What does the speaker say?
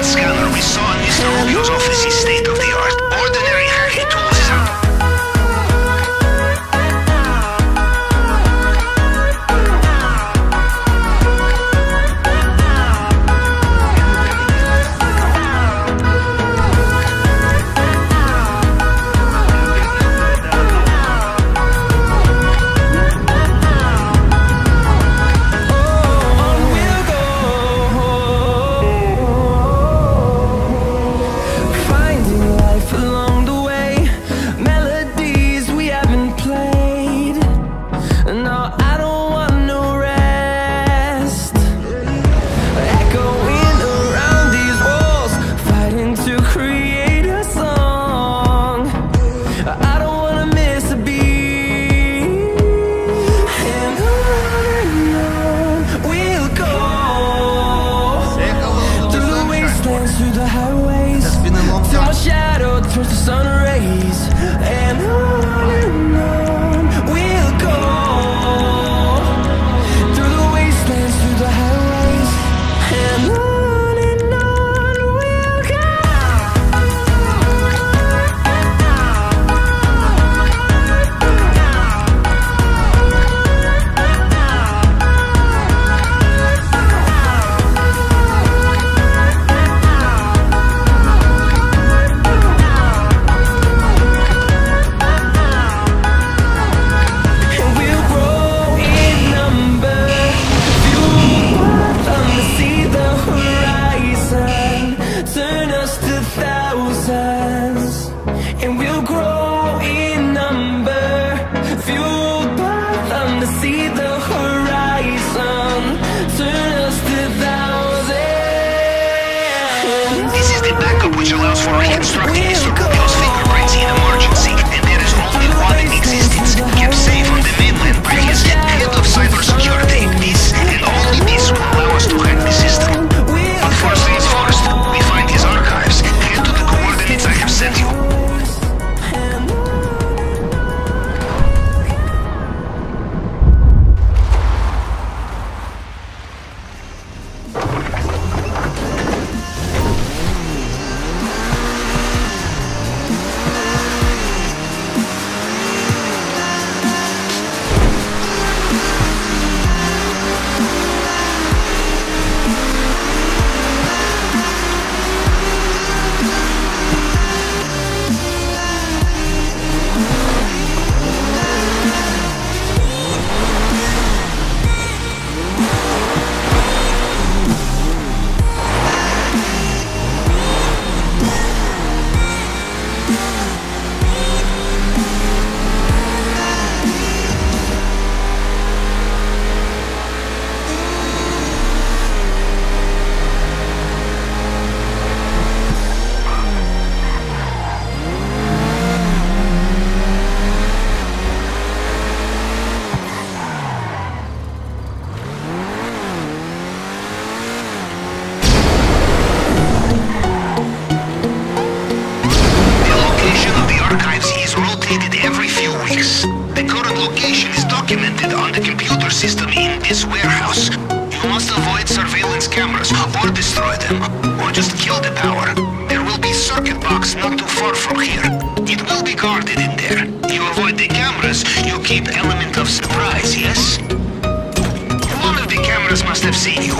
that scanner we saw in Mr. Rubio's office is state-of-the-art. Ordinary hacking tool isn't. Towards the sun rays, and on we'll go, through the wastelands, through the highways, and on we'll go. And we'll grow in number, fueled by them to see the horizon, turn us to thousands. This is the backup which allows for reconstructing Mr. Rubio's fingerprints in emergency, and there is only one in existence, kept safe on the mainland by his head of cybersecurity. This and only this will allow us to hack the system. But first things first, we find his archives. Head to the coordinates I have sent you. The current location is documented on the computer system in this warehouse. You must avoid surveillance cameras, or destroy them, or just kill the power. There will be a circuit box not too far from here. It will be guarded in there. You avoid the cameras, you keep element of surprise, yes? One of the cameras must have seen you.